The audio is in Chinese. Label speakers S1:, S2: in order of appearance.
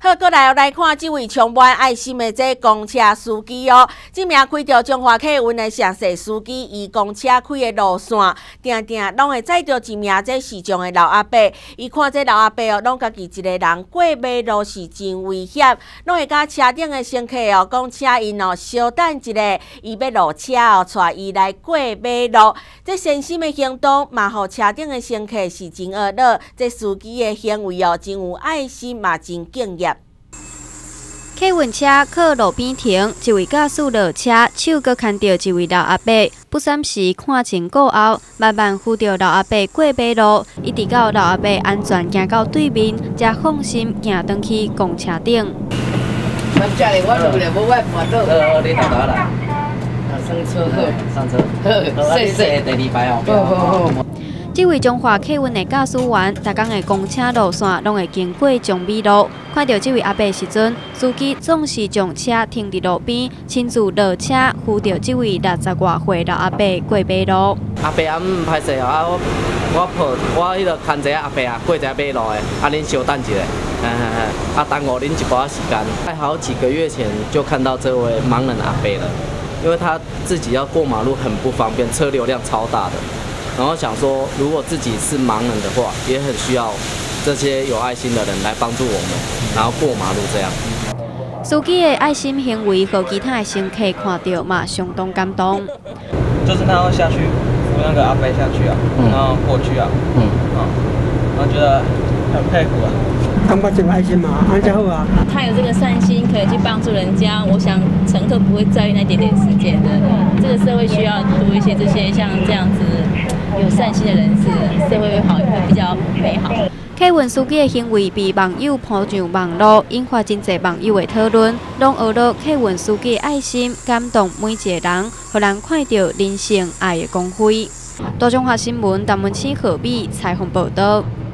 S1: 好，过来看这位充满爱心的这公车司机哦。这名开着中华客运的详细司机，以公车开的路线，定定拢会载着一名这视障的老阿伯。伊看这老阿伯哦，拢家己一个人过马路是真危险，拢会甲车顶的乘客哦讲请因哦稍等一下，伊要落车哦，带伊来过马路。这善心的行动，嘛，互车顶的乘客是真热闹。这司机的行为哦，真有爱心，嘛真敬业。
S2: 客运车靠路边停，一位驾驶落车，手阁牵着一位老阿伯，不闪时看前顾后，慢慢扶着老阿伯过马路，一直到老阿伯安全行到对面，才放心行转去公车顶。
S3: 咱家里我路咧，无我搬倒。
S4: 你到哪来？
S3: 上车好。
S4: 上车。谢谢。第二排哦。好。
S2: 这位中华客运的驾驶员，逐天的公车路线拢会经过中美路。看到这位阿伯时阵，司机总是将车停伫路边，亲自落车扶着这位60外岁老阿伯过马路。
S4: 阿伯啊，歹势哦，我迄个牵一个阿伯啊，过一个马路的，啊，恁稍等一下，啊，耽误恁一把时间。在好几个月前就看到这位盲人阿伯了，因为他自己要过马路很不方便，车流量超大的。然后想说，如果自己是盲人的话，也很需要这些有爱心的人来帮助我们，然后过马路这样。
S2: 司机的爱心行为，和其他的乘客看到嘛，相当感动。
S5: 就是他要下去扶那个阿伯下去啊，然后过去啊，然后觉得很佩服啊。
S6: 他们真爱心嘛，安家好啊。
S7: 他有这个善心，可以去帮助人家。我想乘客不会在意那点点时间的。这个社会需要多一些这些像这样子有善心的人士，社会会好，会比较美好。
S2: 客运司机的行为被网友抛上网络，引发真侪网友的讨论，拢学到客运司机的爱心，感动每一个人，互人看到人性爱的光辉。大中华新闻陈文清、何美采访报道。